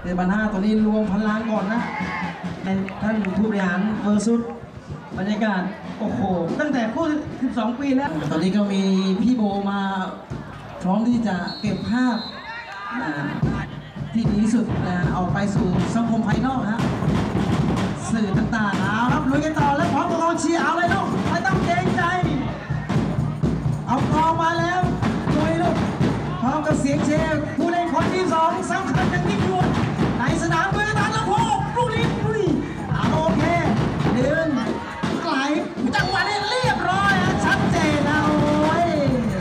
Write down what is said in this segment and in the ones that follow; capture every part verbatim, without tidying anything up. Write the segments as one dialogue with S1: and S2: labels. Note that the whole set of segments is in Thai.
S1: ในบรรห้าตัวนี้รวมพลังก่อนนะในท่านผู้บริหารเวอร์ซุดบรรยากาศโอ้โหตั้งแต่คู่สิบสองปีแล้วตอนนี้ก็มีพี่โบมาพร้อมที่จะเก็บภาพที่ดีที่สุดออกไปสู่สังคมภายนอกฮะสื่อต่างๆเอาครับลุยกันต่อแล้วพร้อมกับกองเชียร์เอาเลยลูกไม่ต้องเกรงใจเอากองมาแล้วลุยลูกพร้อมกับเสียงเชียร์ผู้เล่นคนที่สองสำคัญอย่างยิ่งยวดในสนามเมืองตาลำโพงลูกนี้ลูกนี้โอเคเดินไหลจังหวะนี้เรียบร้อยชัดเจนนะโอ้ย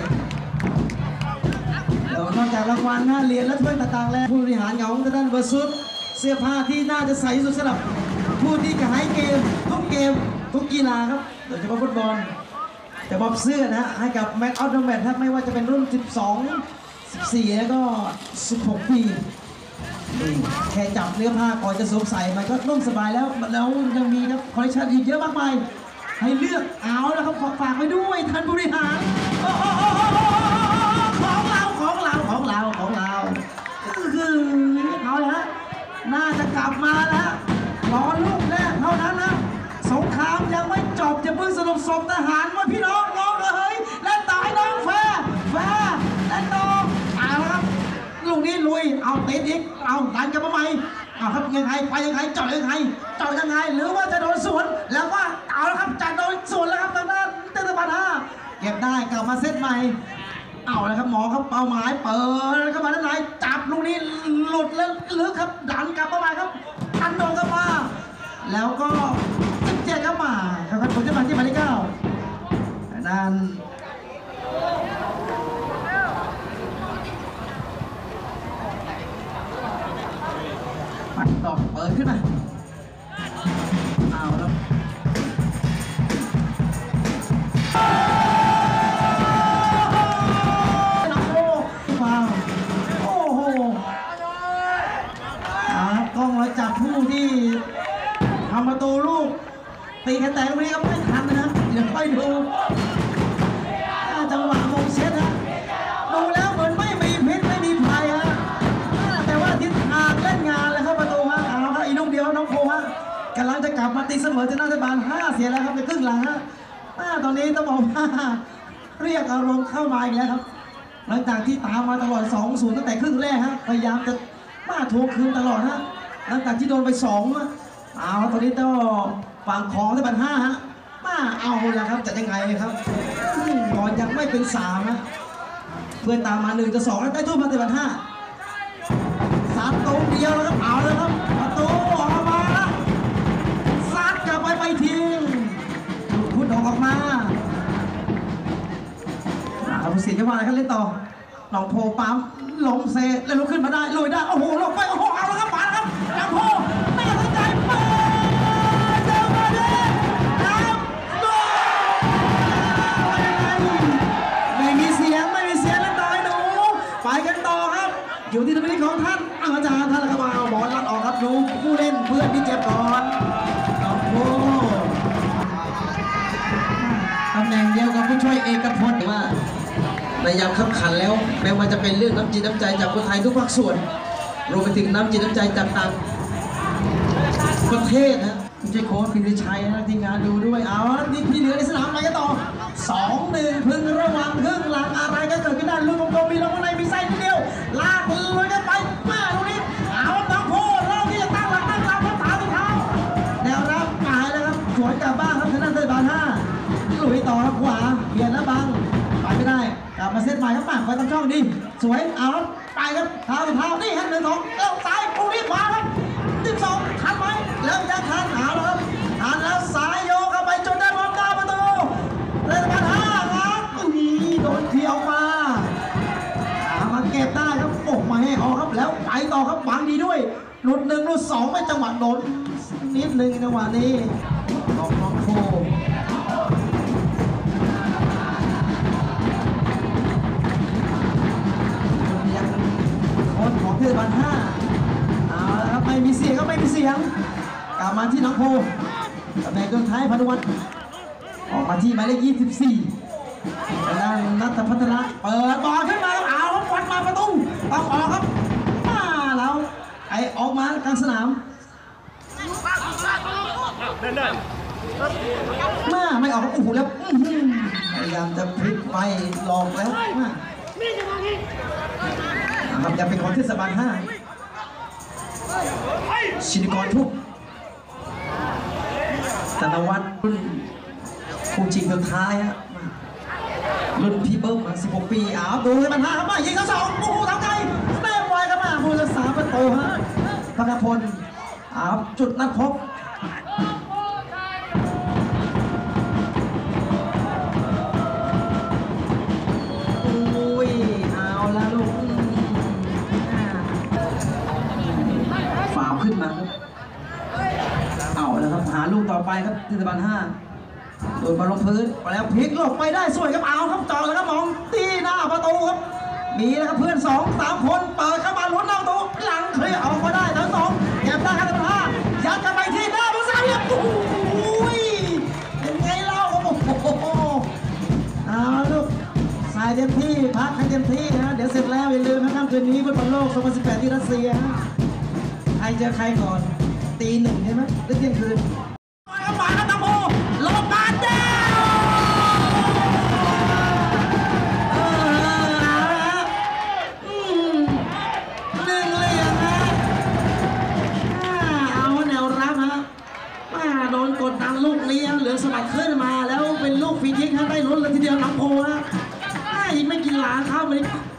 S1: นอกจากรางวัลนะเหรียญและถ้วยต่างๆแล้วผู้บริหารของท่านเวอร์ซุดเสื้อผ้าที่น่าจะใส่สุดสำหรับผู้ที่ขายเกมทุกเกมทุกกีฬาครับโดยเฉพาะฟุตบอลจะมอบเสื้อนะให้กับแมตช์ออฟเดอะแมตช์ครับไม่ว่าจะเป็นรุ่นสิบสอง สิบสี่แล้วก็สิบหกปีแค่จับเนื้อผ้าก่อนจะสวมใส่มันก็นุ่มสบายแล้วแล้วยังมีครับคอลเลคชันอีกเยอะมากมายให้เลือกเอาแล้วครับฝากไปด้วยท่านบริหารของเราของเราของเราของเราคือเอาเลยฮะน่าจะกลับมาแล้วรอลูกแรกเท่านั้นนะสงครามยังไม่จบจะเพิ่งสรุปศพทหารว่าพี่น้องน้องเฮ้ยและตายน้องแฟร์แฟร์และน้องเอาครับลูกนี้ลุยเอาเตะอีกเอาดันกันมาใหม่เอาครับยังไงไปยังไงเจาะยังไงเจาะยังไงหรือว่าจะโดนสวนแล้วว่าเอาแล้วครับจะโดนสวนแล้วครับทางด้านเตตบันห้าเก็บได้กลับมาเซตใหม่เอาแล้วครับหมอครับเป้าหมายเปิดเข้ามาด้านในจับลูกนี้หลุดแล้วลึกครับดันกลับมาใหม่ครับดันโดนกลับมาแล้วก็สิบเจ็ดเข้ามาครับผลจะมาที่หมายเลขเก้าด้านปัดต่อเปิดขึ้นมาเอาแล้วน้องโอ้ว้าวโอ้โหกล้องเราจับผู้ที่ทำประตูลูกตีแค่แต่ตรงนี้ก็ไม่ทันนะเดี๋ยวค่อยดูจังหวะมงเช็ดนะดูแล้วเหมือนไม่มีพิษไม่มีภัยฮะแต่ว่าทิศทางเล่นงานเลยครับประตูฮะเอาครับอีกลูกเดียวน้องโคฮะกำลังจะกลับมาตีเสมอจะน่าจะบานห้าเสียแล้วครับในครึ่งหลังฮะตอนนี้ต้องบอกว่าเรียกอารมณ์เข้ามาอีกแล้วครับหลังจากที่ตามมาตลอด สองศูนย์ ตั้งแต่ครึ่งแรกฮะพยายามจะมาทวงคืนตลอดฮะหลังจากที่โดนไปสองเอาตอนนี้ต้องฝั่งของที่บันห้าฮะมาเอาแล้วครับจะยังไงครับก่อนยังไม่เป็นสามนะเพื่อนตามมาหนึ่งจะสองแล้วได้ทุ่มมาที่บันห้าสามตัวเดียวแล้วครับเอาแล้วครับประตูออกมาซัดกลับไปไปทีพุทธออกมาเอาผู้สินจะว่าอะไรครับเล่นต่อหนองโพปั๊มลงเซแล้วลุกขึ้นมาได้ลุยได้โอ้โหลงไปโอ้โหเอาแล้วครับมาแล้วครับหนองโพไม่สนใจเปิดเจ้ามาดิน้ำโดไม่มีเสียงไม่มีเสียงแล้วต่อยหนูไปกันต่อครับอยู่ที่ตรงนี้ของท่านอาจารย์ท่านละครับเอาบอลลัดออกครับดูผู้เล่นเพื่อนที่เจ็บก่อนหนองโพตำแหน่งเดียวกับผู้ช่วยเอกพจน์ว่าในยามขับขันแล้วแม้ว่าจะเป็นเรื่องน้ำจิตน้ำใจจากคนไทยทุกภาคส่วนรวมไปถึงน้ำจิตน้ำใจจากต่างประเทศนะคุณเจโค้ชพิริชัยนะทีมงานดูด้วยเอานี่พี่เหลือในสนามอะไรกันต่อสองหนึ่งพึ่งระวังครึ่งหลังอะไรก็เกิดขึ้นได้ลูกกลมๆมีลงข้างในมีไส้ทีเดียวลากเลยกันไปมาตรงนี้เอาต้องโค้ชเราที่จะตั้งหลักตั้งหลักพัฒนาสุดท้ายแนวรับหายแล้วครับสวนกลับบ้านครับชนะเตยบานห้าลุยต่อครับขวาเปลี่ยนแล้วบังไปไม่ได้กลับมาเซตใหม่ครับปากไปตามช่องดีสวยเอาไปครับเท้าเท้านี่ฮะหนึ่งสองเอ้าซ้ายปูนี่ขวาครับสิบสองทันไหมแล้วยังทันเอาแล้วครับทันแล้วสายโยเข้าไปจนได้บอลหน้าประตูเล่นมาห้าครับอุ้ยโดนเที่ยวมาเอามาเก็บได้ครับโอ้มาให้ออกครับแล้วไปต่อครับบังดีด้วยหลุดหนึ่งหลุดสองไม่จังหวะโดนนิดนึงจังหวะนี้น้องน้องโคของเทศบาลห้าเอาละครับไม่มีเสียงก็ไม่มีเสียงกลับมาที่น้องโพตำแหน่งตัวท้ายพานุวัฒน์ออกมาที่หมายเลขยี่สิบสี่ด้านนัทพัฒระเปิดบอลขึ้นมาเอาบอลมาประตูต้องออกครับมาแล้วไออ้ออกมากลางสนามมาไม่ออกโอ้โหแล้วพยายามจะพลิกไปหลอกแล้วมาครับจะเป็นของเทศบาลห้าชินกรทุกธนวัฒน์รุ่นคู่ชิงสุดท้ายฮะรุ่นพี่เบิ้มมาสิบหกปีอ้าวดูให้มันห้าครับมายิงเขาสองโอ้โหทำไงแม่ไวครับมาผู้รักษาประตูฮะธนพลอ้าวจุดนัดพบขึ้นมาครับเอาแล้วครับหาลูกต่อไปครับเทศบาลห้าโดนบอลลงพื้นไปแล้วพลิกหลบไปได้สวยครับเอาครับจ่อแล้วครับมองตีหน้าประตูครับมีนะครับเพื่อนสองสามคนเปิดเข้ามาลุ้นหน้าประตูหลังเคลียร์ออกมาได้ทั้งสองเก็บได้ครับเทศบาลห้ายัดกันไปที่หน้าประตูซ้ายโอ้ยเป็นไงเล่าโอ้โหเอาลูกสายเต็มที่พักให้เต็มที่นะเดี๋ยวเสร็จแล้วอย่าลืมนะครับคืนนี้ฟุตบอลโลกสองพันสิบแปดที่รัสเซียใครเจอใครก่อนตีหนึ่งใช่ไหมหรือเที่ยงคืนมาครับมาครับตังโมลงมาเด้อหนึ่งเหลี่ยมฮะเอาแนวรับฮะมาโดนกดดันลูกนี้เหลือสมัดขึ้นมาแล้วเป็นลูกฟรีคิกฮะได้ลุ้นเลยทีเดียวตังโมฮะไม่กินหลาเข้าไป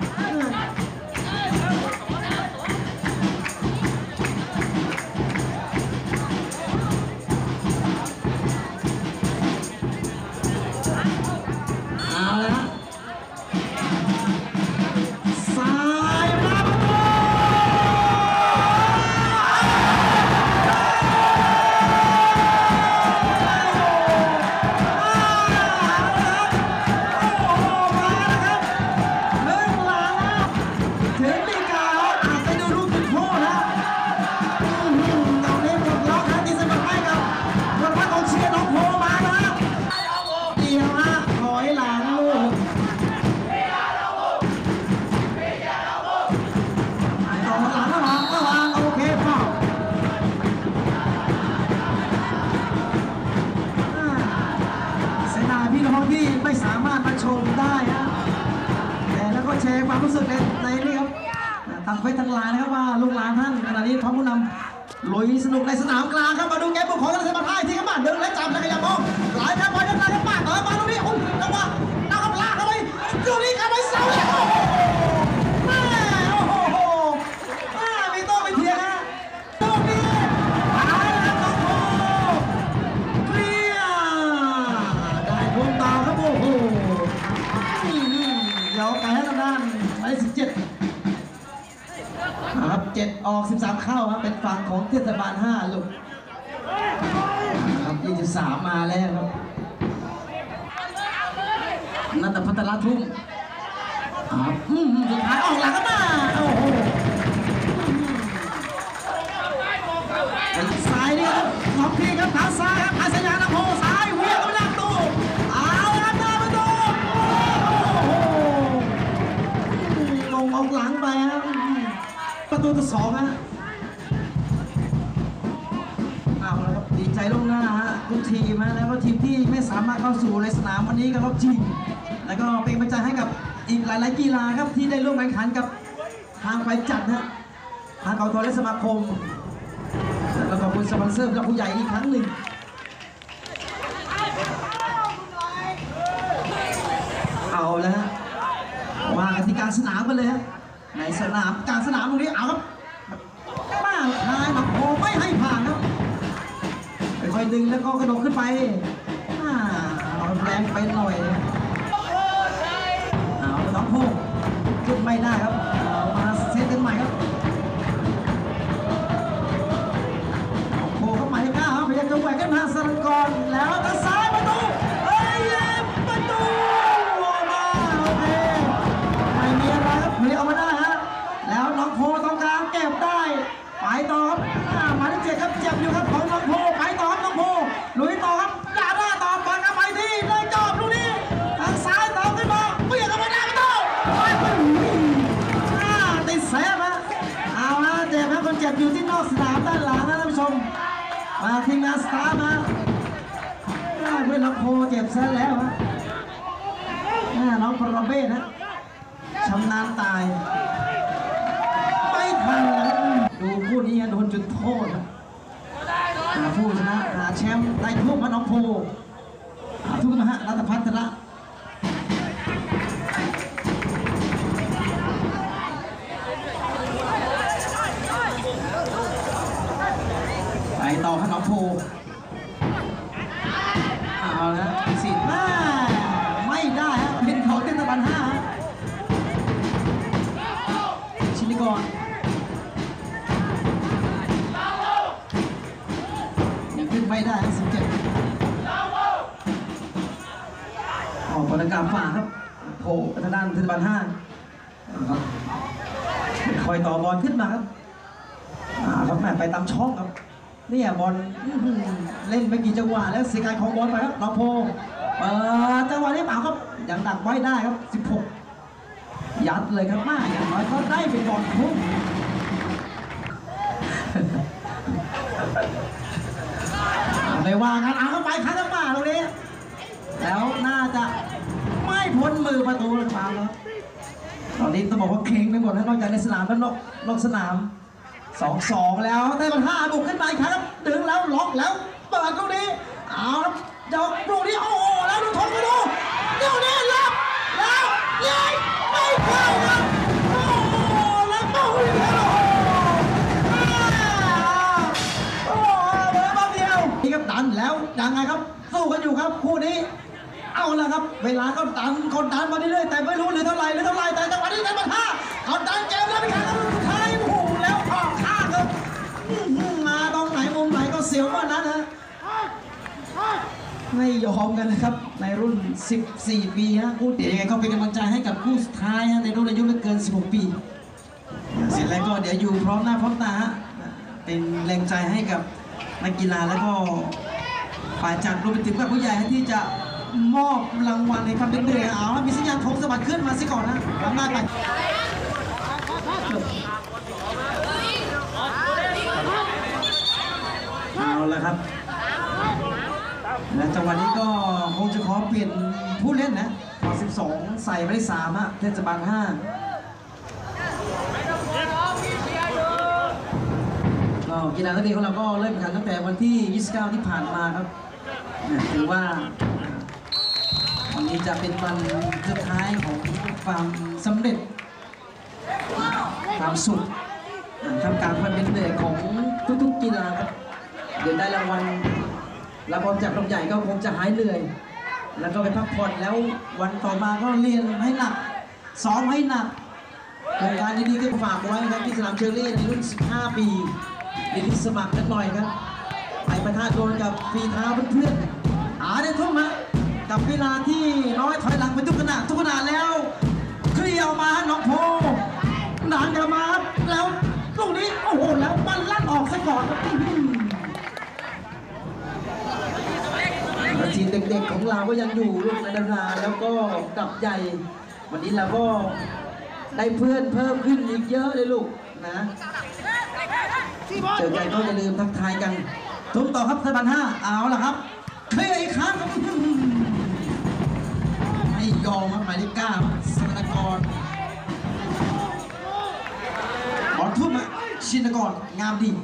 S1: ที่ไม่สามารถมาชมได้ฮะแต่แล้วก็แชร์ความรู้สึกในในนี่ครับทางเฟซทางไลน์นะครับว่าลูกหลานท่านขณะนี้พร้อมผู้นำลุยสนุกในสนามกลางครับมาดูเกมบุกของเทศบาลห้าที่ข้ามาเดินและจับและขยับมองหลายแพ้บอลด้านหน้าครับป้าเออมาตรงนี้โอ้จังหวะนักขับลากเข้าไปตรงนี้เข้าไปเสาเลยโอ้โหแม่โอ้โหแม่มีโต้ไปเทียนะตรงนี้หายแล้วครับโอ้เคลียร์ได้พวงตาครับโอ้โหเดี๋ยวไปให้ทางด้านหมายเลขสิบเจ็ดครับเจ็ดออกสิบสามเข้าครับเป็นฝั่งของเทศบาลห้าลูกครับยี่สิบสามมาแล้วครับนัทพัฒน์ทุ่มครับสุดท้ายออกหลังก็มาโอ้โหซ้ายนี่ครับล็อกพี่ครับทางซ้ายครับอาสยามน้ำโพซ้ายเวียงเข้าไปหน้าประตูเอาละหน้าประตูโอ้โหลงออกหลังไปครับประตูที่สองฮะเอาแล้วครับดีใจล่วงหน้าฮะทุกทีมนะแล้วก็ทีมที่ไม่สามารถเข้าสู่ในสนามวันนี้ก็รอบชิงแล้วก็เป็นกำลังใจให้กับอีกหลายๆกีฬาครับที่ได้ร่วมแข่งขันกับทางฝ่ายจัดฮะทางกองทัพและสมาคมแล้วก็ขอบคุณสปอนเซอร์และผู้ใหญ่อีกครั้งหนึ่งเอาแล้วฮะว่ากันที่กลางสนามกันเลยฮะในสนามกลางสนามตรงนี้เอาครับป้าทายมาโผล่ไม่ให้ผ่านครับค่อยๆดึงแล้วก็กระโดดขึ้นไปเอาแรงไปหน่อยเอาน้องโผล่ขึ้นไม่ได้ครับเอามาเซตกันใหม่ครับโผล่เข้ามาให้ก้าวครับพยายามจะแหวกกันมาสลับก่อนแล้วก็ซ้ายประตูเอ้ยประตูออกมาโอเคไม่มีอะไรครับเฮ้ยเอามาได้ฮะแล้วน้องโพต้องการเก็บได้ไปต่อครับหมายเลขเจ็ดครับเจ็บอยู่ครับของน้องโพไปต่อครับน้องโพลุยต่อครับด่าหน้าต่อไปครับไปที่ได้จอบลูกนี้ด้านหลังนะท่านผู้ชมมาทีมงานสตาร์มาเพื่อนน้องโพเจ็บซะแล้วฮะน้องปรเมศนะชำนาญตายไม่ทันแล้วดูคู่นี้โดนจุดโทษนะหาผู้ชนะหาแชมป์ได้ทุกมาน้องโพหาทุกมาฮะรัตพัฒระไปต่อขนมโพเอาละสิบห้าไม่ได้ฮะเป็นของเทศบาลห้าชินิกรยังขึ้นไม่ได้สิบเจ็ดออกบรรยากาศฝ่าครับโพทางด้านเทศบาลห้าคอยต่อบอลขึ้นมาครับอ่าครับแม่ไปตามช่องครับเนี่ยบอลเล่นไม่กี่จังหวะแล้วเสียการของบอลไปครับน้องโพเปิดจังหวะนี้เปล่าครับยังดักไว้ได้ครับสิบหกยัดเลยครับมาอย่างน้อยเขาได้เป็นบอลพุ่งไม่ว่ากันเอาเข้าไปคัดเข้ามาตรงนี้แล้วน่าจะไม่พ้นมือประตูหรือเปล่าครับตอนนี้ต้องบอกว่าเข่งไปหมดนะนอกจากในสนามแล้วนอกนอกสนามสองสองแล้วได้บอลห้าบุกขึ้นไปครับดึงแล้วล็อกแล้วเปิดตรงนี้เอาครับเดี๋ยวตรงนี้โอ้โหแล้วดูทงไปดูเดี๋ยวนี้รับแล้วยิงไม่เข้าครับโอ้โหแล้วโอ้โหโอ้โหเหลือแป๊บเดียวนี่ครับดันแล้วยังไงครับสู้กันอยู่ครับคู่นี้เอาละครับเวลาเขาดันคนดันมาเรื่อยๆแต่ไม่รู้หรือเท่าไรหรือเท่าไรแต่จังหวะนี้ได้บอลห้าเขาดันเกมแล้วพี่ขาครับสุดท้ายโอ้โหแล้วออกข้างครับมาตรงไหนมุมไหนก็เสียวว่านั้นนะไม่ยอมกันนะครับในรุ่นสิบสี่ปีฮะคู่เดี๋ยวยังไงก็เป็นกำลังใจให้กับคู่สุดท้ายฮะในรุ่นอายุไม่เกินสิบหกปีเสร็จแล้วก็เดี๋ยวอยู่พร้อมหน้าพร้อมตาเป็นแรงใจให้กับนักกีฬาแล้วก็ฝ่ายจัดรวมไปถึงผู้ใหญ่ที่จะมอบรางวัลในความเหนื่อยเอาแล้วมีสัญญาณธงสะบัดขึ้นมาสิก่อนนะทำหน้าไปเอาละครับและจังหวะนี้ก็คงจะขอเปลี่ยนผู้เล่นนะขอสิบสองใส่ไปได้สามฮะเทศบาลห้าก็กีฬานักเรียนของเราก็เริ่มแข่งขันตั้งแต่วันที่ยี่สิบเก้าที่ผ่านมาครับถือว่าวันนี้จะเป็นวันสุดท้ายของความสำเร็จความสุขทำการความเป็นเหนื่อยของทุกๆกีฬาครับเดี๋ยวได้รางวัลรับรองจากลำใหญ่ก็คงจะหายเหนื่อยแล้วก็ไปพักผ่อนแล้ววันต่อมาก็เรียนให้หนักซ้อมให้หนักโครงการดีๆก็ฝากไว้ครับที่สนามเชอรี่ในรุ่นสิบห้าปีดีที่สมัครกันหน่อยครับไปประทะโดนกับฝีเท้าเพื่อนๆหาได้ทุ่มฮะกับเวลาที่น้อยถอยหลังไปทุกขณะทุกขณะแล้วเคลียร์มาน้องโพหนานจะมาแล้วตรงนี้โอ้โหแล้วมันลั่นออกซะก่อนทีมเด็กๆของเราก็ยังอยู่รุ่นในดาราแล้วก็กับใหญ่วันนี้เราก็ได้เพื่อนเพิ่มขึ้นอีกเยอะเลยลูกนะเจอกันก็อย่าลืมทักทายกันทุ่มต่อครับสบันห้าเอาละครับเคลียร์อีกครั้งครับไม่ยอมครับหมายเลขเก้าสมณกรบอลทุ่มอะชินกรงามดี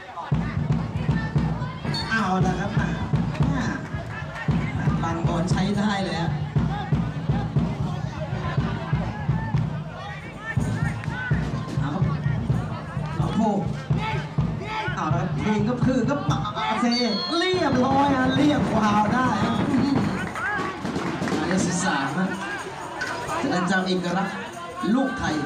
S1: เอาละครับบางบอลใช้ได้เลยฮะเอาครับน้องโพเอาละเพลงก็คือก็ปะเซเรียบร้อยฮะเรียบวาวได้หมายเลขสิบสามฮะจะได้จำเอกลักษณ์ลูกไทย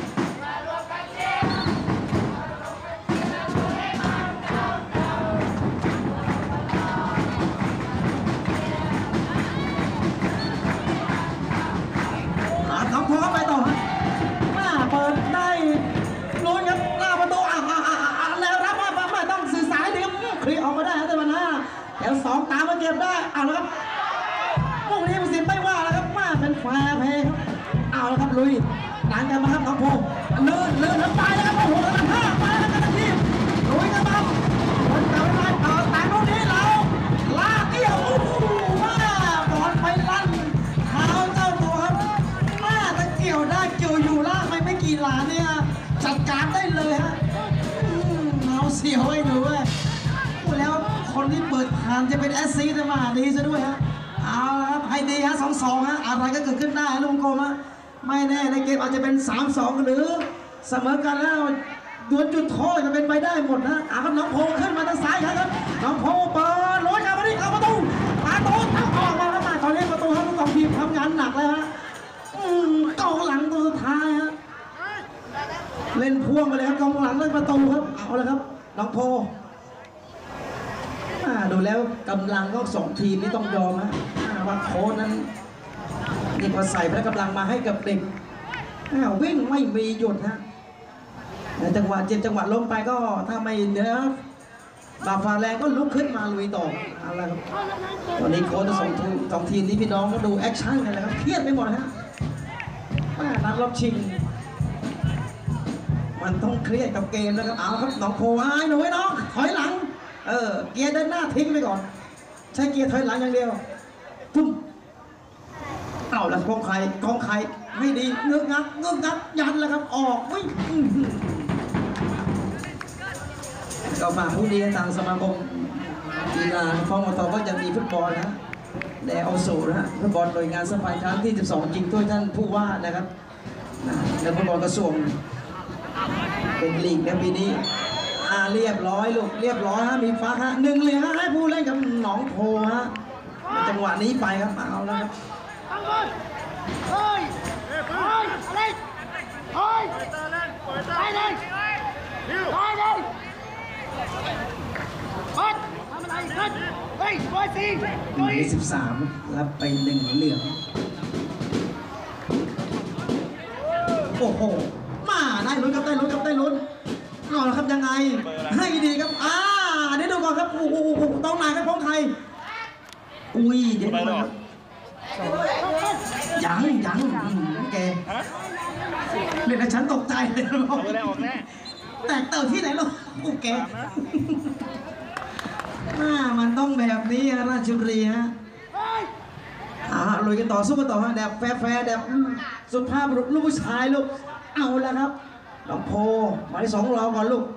S1: น้องโพเข้าไปต่อฮะหน้าเปิดได้ลุ้นครับหน้าประตูอ่ะอ่ะอ่ะอ่ะแล้วรับมาไม่ต้องสื่อสารดีครับคลีออกมาได้ครับแต่วันห้าแถวสองตามมาเก็บได้เอาละครับพวกนี้มันสิไม่ว่าแล้วครับมาเป็นแฟร์เพย์ครับเอาละครับลุยหลังกันมาครับน้องโพลื่นลื่นแล้วไปแล้วครับโอ้โหแล้วห้าไปแล้วกันทีลุยกันมา
S2: ยวไอ้หนูเว้ยพูดแล้วคนที่เปิดผ่านจะเป็นแอสซีจะมาดีซะด้วยฮะเอาละครับให้ดีฮะสองสองฮะอะไรก็เกิดขึ้นได้ลุงโกมฮะไม่แน่ในเกมอาจจะเป็นสามสองหรือเสมอกันแล้วดวลจุดโทษจะเป็นไปได้หมดนะอาครับน้องโพขึ้นมาทางซ้ายครับน้องโพเปิดรถกลับมาที่เข้าประตูประตูทั้งออกมาครับมาตอนนี้ประตูทั้งสองทีมทำงานหนักเลยฮะกองหลังตัวสุดท้ายฮะเล่นพ่วงไปเลยครับกองหลังเล่นประตูครับเอาเลยครับน้องโพดูแล้วกำลังก็สองทีมนี่ต้องยอมฮะว่าโค้ชนั้นนี่พอใส่พละกำลังมาให้กับเด็กวิ่งไม่มีหยุดฮะจังหวะเจ็บจังหวะล้มไปก็ถ้าไม่เนื้อบาฟาแรงก็ลุกขึ้นมาลุยต่ออะไรครับตอนนี้โค้ชสองทีมสองทีมนี้พี่น้องก็ดูแอคชั่นกันเลยครับเครียดไปหมดฮะนัดรอบชิงมันต้องเครียดกับเกมนะครับเอาครับน้องโพไอ้หนูไอ้น้องถอยหลังเออเกียร์เดินหน้าทิ้งไปก่อนใช้เกียร์ถอยหลังอย่างเดียวทุ่มเอาแล้วกองไข่กองไข่ไม่ดีเงือกงักเงือกงักยันแล้วครับออกวิ่งก็ฝากผู้ดีทางสมาคมกีฬาฟองมอตอก็จะมีฟุตบอลนะแต่เอาสูนะฮะฟุตบอลโดยงานสมัยครั้งที่สิบสองจริงด้วยท่านผู้ว่านะครับแล้วฟุตบอลกระทรวงเป็นลีกในปีนี้อ่าเรียบร้อยลูกเรียบร้อยฮะมีฟ้าฮะหนึ่งเหรียญให้ผู้เล่นกับหนองโพฮะจังหวะนี้ไปครับเอาแล้วครับ
S3: เฮ้ยเฮ้ยอะไรเฮ้ยไปเลยไปเลยพัดทำอะไรพัดเฮ้ยบอยสี่บอย
S2: ยี่สิบสามรับไปหนึ่งเหรียญโอ้โหมาได้ลุ้นครับได้ลุ้นครับได้ลุ้นเอาละครับยังไงให้ดีครับอ่าเดี๋ยวดูก่อนครับโอ้โหต้องไหนครับพ้องใครอุ้ยเดี๋ยวดูครับยังยังแกเรียกฉันตกใจเลยบอกแตกเติบที่ไหนลูกโอ้แกน่ามันต้องแบบนี้ราชบุรีฮะอ่าลุยกันต่อสู้กันต่อฮะแบบแฟร์แบบสุภาพลูกผู้ชายลูกเอาแล้วครับลำโพหมายสองรอก่อนลูก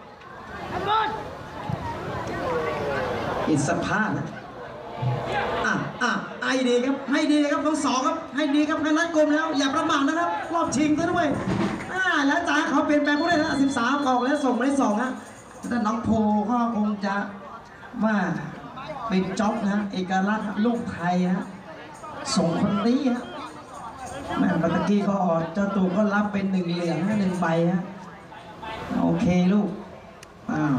S2: อิสภาพนะอ่ะอ่ะไอดีครับให้ดีครับทั้งสองครับให้ดีครับให้รัดกลมแล้วอย่าประมาทนะครับรอบชิงซะด้วยอ่าแล้วจ่าเขาเปลี่ยนแปลงผู้เล่นนะสิบสามออกแล้วส่งไปสองฮะแต่น้องโพก็คงจะว่าเป็นจ็อบนะเอกลักษณ์ลูกไทยฮะส่งคนนี้ฮะแม่ปัตตกี้ก็เจ้าตัวก็รับเป็นหนึ่งเหรียญฮะหนึ่งใบฮะโอเคลูกอ้าว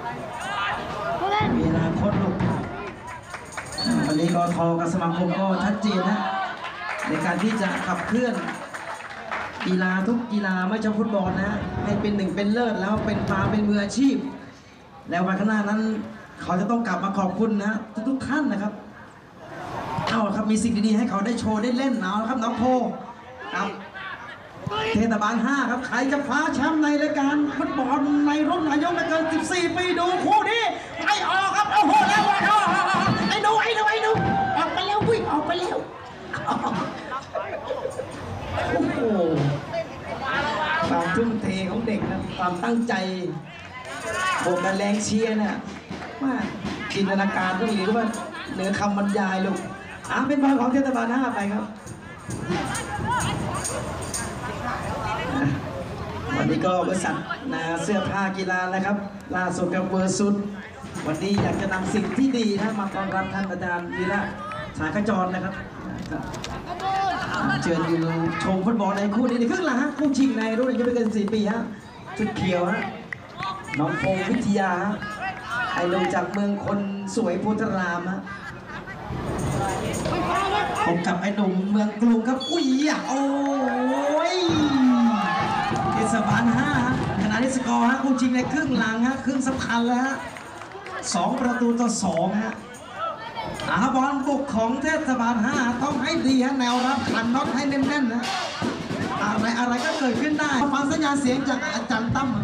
S2: มีอนาคตลูกวันนี้กทกับสมาคมก็ชัดเจนนะในการที่จะขับเคลื่อนกีฬาทุกกีฬาไม่ใช่ฟุตบอลนะให้เป็นหนึ่งเป็นเลิศแล้วเป็นมาเป็นมืออาชีพแล้ววันข้างหน้านั้นเขาจะต้องกลับมาขอบคุณนะทุกๆท่านนะครับเอาครับมีสิ่งดีๆให้เขาได้โชว์ได้เล่นเอาครับน้องโพครับเทศบาลห้าครับใครจะคว้าแชมป์ในรายการฟุตบอลในรุ่นอายุไม่เกินสิบสี่ปีดูคู่นี้ไปออกครับโอ้โหแล้วไอ้หนูไอ้หนูไอ้หนูออกไปแล้ววิ่งออกไปแล้วโอ้โหความทุ่มเทของเด็กนะความตั้งใจบวกกันแรงเชียร์เนี่ยว่าจินตนาการก็มีหรือว่าเหนือคำบรรยายลูกอ่ะเป็นบอลของเทศบาลห้าไปครับวันนี้ก็บริษัทนาเสื้อผ้ากีฬานะครับล่าสุดกับเวอร์ซุดวันนี้อยากจะนำสิ่งที่ดีนะมาต้อนรับท่านอาจารย์วีระฉายขจรนะครับเชิญอยู่ชมฟุตบอลในคู่นี้ในครึ่งหลังฮะคู่ชิงในรุ่นอายุไม่เกินสี่ปีฮะชุดเขียวฮะน้องพงษ์วิทยาไอ้ลงจากเมืองคนสวยโพธารามฮะผมกับไอ้หนุ่มเมืองกรุงครับอุ้ยโอ้ยเทศบาลห้าฮะขณะนี้สกอร์ฮะคู่ชิงในครึ่งหลังฮะครึ่งสำคัญเลยฮะสองประตูต่อสองฮะอาบอลบุกของเทศบาลห้าต้องให้ดีฮะแนวรับขันน็อตให้แน่นๆนะอะไรอะไรก็เกิดขึ้นได้ฟังสัญญาณเสียงจากอาจารย์ตั้ม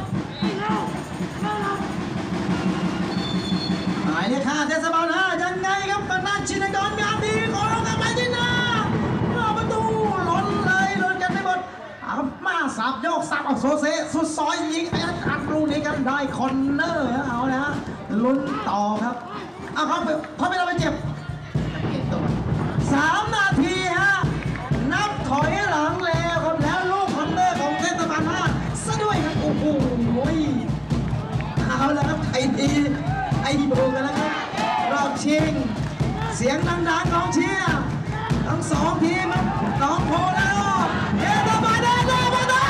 S2: หมายเลขห้าเทศบาลห้ายังไงครับกนันชินกรงามดีของเรากลับไปที่หน้าประตูล้นเลยล้นกันไปหมดมาสับโยกสับออกโซเซสุดซอยยิงไอ้อัดลูกนี้ครับได้คอนเนอร์ฮะเอานะฮะลุ้นต่อครับเอาครับพอไม่เราไปเจ็บเปลี่ยนตัวสามนาทีฮะนับถอยหลังแล้วครับแล้วลูกคอนเนอร์ของเทศบาลห้าซะด้วยครับโอ้โหเอาแล้วครับไอ้ดีไอ้ดูกันแล้วครับรอบชิงเสียงดังๆของเชียร์ทั้งสองทีมครับน้องโพแล้วเทศบาลได้เลยมาได้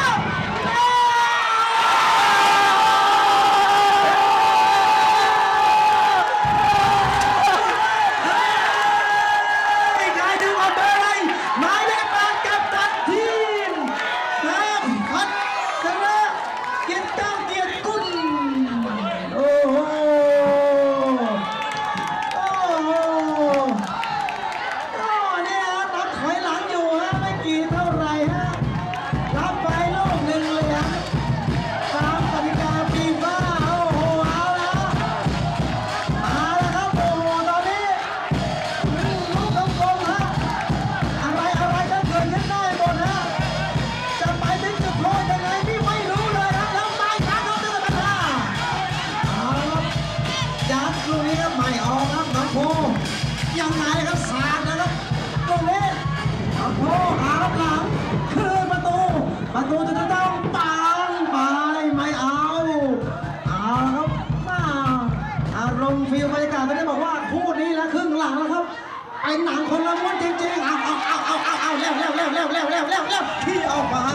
S2: ยังไงครับสาดนะครับตรงนี้โอ้โหหารับหลังคืนประตูประตูจะต้องปังไปไม่เอาเอาครับมาอารมณ์ฟิลบรรยากาศตอนนี้บอกว่าคู่นี้แล้วครึ่งหลังแล้วครับไอ้หนังคนละม้วนจริงๆเอาเอาเอาเอาเอาเอาเร็วเร็วเร็วเร็วเร็วเร็วเร็วเร็วที่ออกมา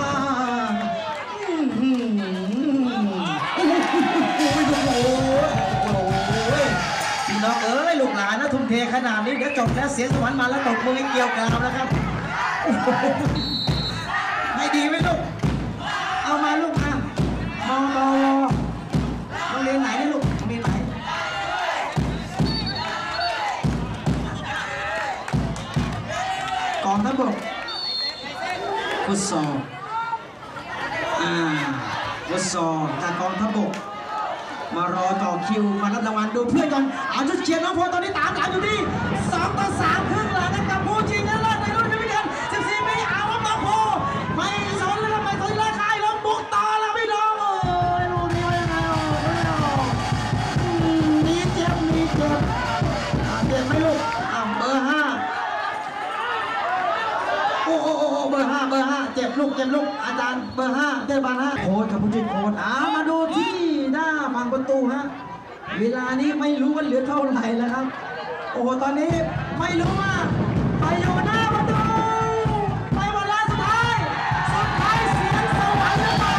S2: โอ้โหพี่น้องเอ้ยลูกหลานนะทุ่มเทขนาดนี้เดี๋ยวจบแล้วเสียงสวรรค์มาแล้วตกมือเกี่ยวกราวนะครับให้ดีไหมลูกเอามาลูกอ่ะมองรอโรงเรียนไหนนี่ลูกโรงเรียนไหนกองทัพบกฟุตซอลอ่าฟุตซอลจากกองทัพบกมารอต่อคิวมารับรางวัลดูเพื่อนก่อนเอาชุดเชียร์น้องโพตอนนี้ตามหลังอยู่ที่สองต่อสามครึ่งหลังกับผู้ชิงชนะเลิศในรุ่นไม่เกินสิบสี่ปีเอาครับน้องโพไม่สนเลยไม่สนเลยใครล้มบุกต่อแล้วพี่น้องเอ้ยลูกนี้ว่ายังไงมีเจ็บมีเจ็บเจ็บไหมลูกอ้าวเบอร์ห้าโอ้โอ้โอ้เบอร์ห้าเบอร์ห้าเจ็บลูกเจ็บลูกอาจารย์เบอร์ห้าเจ็บบ้านห้าโค้ชกับผู้ช่วยโค้ชอ่ามาดูที่หน้าฝั่งประตูฮะเวลานี้ไม่รู้ว่าเหลือเท่าไหร่แล้วครับโอ้โหตอนนี้ไม่รู้ว่าไปอยู่หน้าประตูไปหมดแล้วสุดท้ายสุดท้ายเสียงสวรรค์หรือเปล่า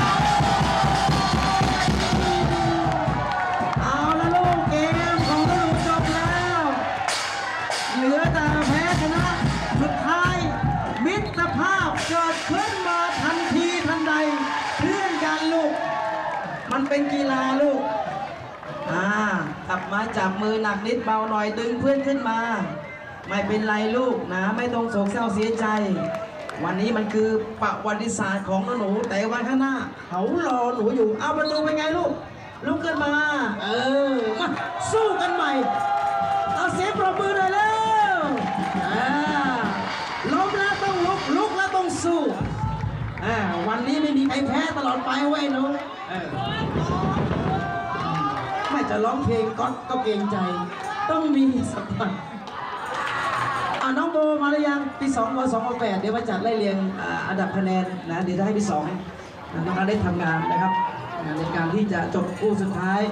S2: เอาละลูกเกมของเราจบแล้วเหลือแต่แพ้ชนะสุดท้ายมิตรภาพเกิดขึ้นมาทันทีทันใดเพื่อนกันลูกมันเป็นกีฬาลูกอ่ากลับมาจับมือหนักนิดเบาหน่อยดึงเพื่อนขึ้นมาไม่เป็นไรลูกนะไม่ต้องโศกเศร้าเสียใจวันนี้มันคือประวัติศาสตร์ของหนูแต่วันข้างหน้าเขารอหนูอยู่เอาประตูเป็นไงลูกลุกขึ้นมาเออมาสู้กันใหม่เอาเสียงปรบมือหน่อยเร็วอ่าล้มแล้วต้องลุกลุกแล้วต้องสู้อ่าวันนี้ไม่มีใครแพ้ตลอดไปเว้ยหนูไม่จะร้องเพลงก็ก็เกรงใจต้องมีสักวันอ่าน้องโบมาหรือยังปีสองวสองแปดเดี๋ยวมาจัดไล่เรียงอันดับคะแนนนะเดี๋ยวจะให้พี่สองน้องได้ทำงานนะครับในการที่จะจบคู่สุดท้าย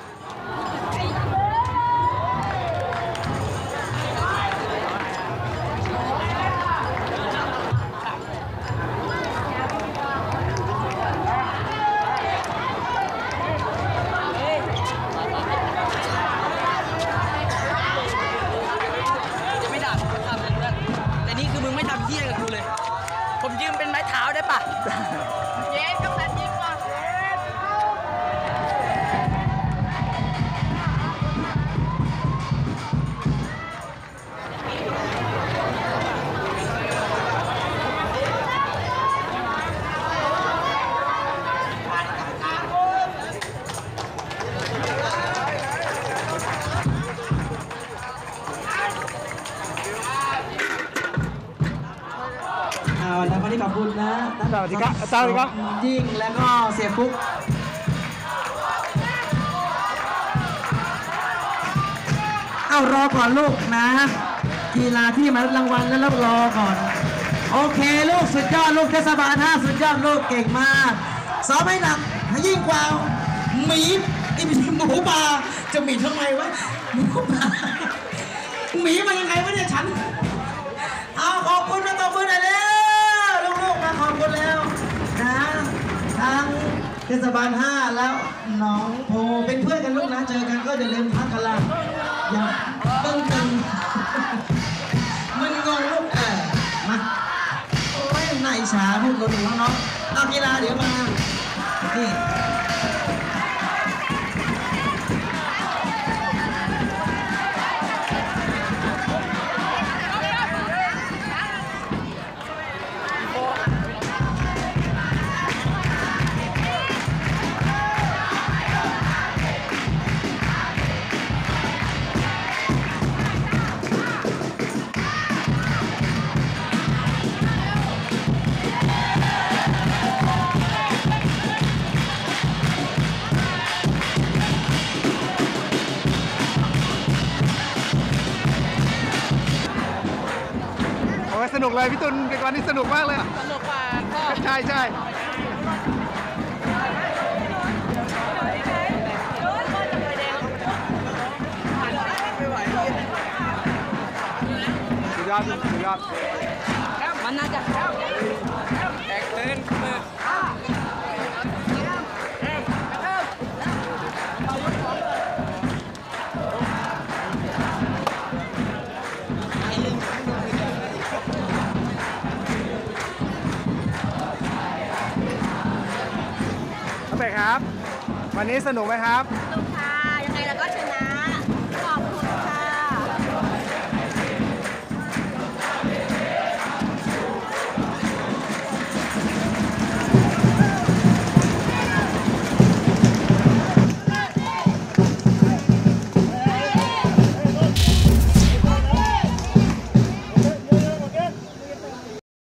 S4: ผมยืมเป็นไม้เท้าได้ปะเย้กำลังยิงว่ะ
S2: แล้ววันนี้ขอบคุณนะ
S5: สวัสดีครับสวัสดีครับ
S2: ยิ่งแล้วก็เสียฟุกเอารอก่อนลูกนะ กีฬาที่มารับรางวัลแล้วรอก่อน โอเคลูกสุดยอดลูกเทศบาลห้าสุดยอดลูกเก่งมากซ้อมให้หนักให้ยิ่งกว่าหมีไอ้หมูป่าจะหมีทำไมวะหมูป่าหมีมายังไงวะเนี่ยฉันเอาขอบคุณนะขอบคุณหน่อยแล้วลูกๆมาขอบคุณแล้วนะทางเทศบาลห้าแล้วน้องโพเป็นเพื่อนกันลูกนะเจอกันก็อย่าลืมทักกันละอย่าเบิ้งตึงมึนงงลูกเออมาโอ้ยนายฉาพูดหนุ่มๆน้องๆเอากีฬาเดี๋ยวมานี่
S3: โอ้ยสนุกเลยพี่ตุลเป็นวันที่สนุกมากเลย
S4: สนุกกว่าก็
S3: ใช่ใช่สุดยอดสุดยอด
S4: มันน่าจะแตกตื่นมือ
S3: น้องเป็ดครับ วันนี้สนุกไหมครับ
S5: สนุกค่ะ ยังไงเราก็ชนะ